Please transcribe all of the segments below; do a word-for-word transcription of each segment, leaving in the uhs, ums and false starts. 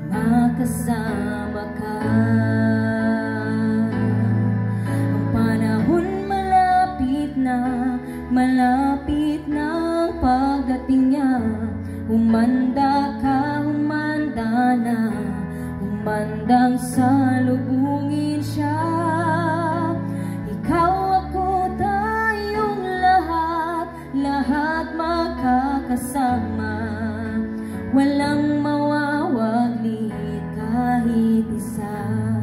makasama ka. Ang panahon malapit na, malapit na ang pagdating niya. Humanda ka, humanda na, humandang salubungin siya. Ikaw, ako, tayong lahat, lahat makakasama. Walang mawawaglit kahit isa.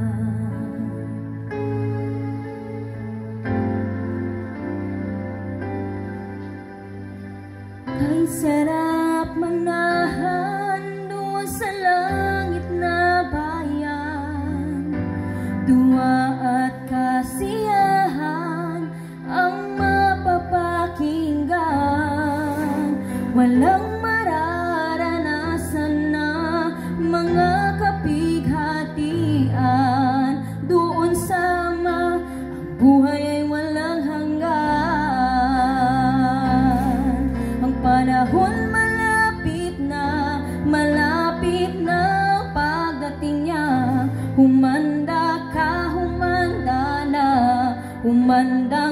Kay sarap manahan doon sa langit na bayan. Dua at kasiyahan ang mapapakinggan. Walang mararanasan na mga kapighatian. Doon sama ang buhay ay walang hanggan. Ang panahon malapit na, malapit na ang pagdating niya. Humanda ka, humanda na, humanda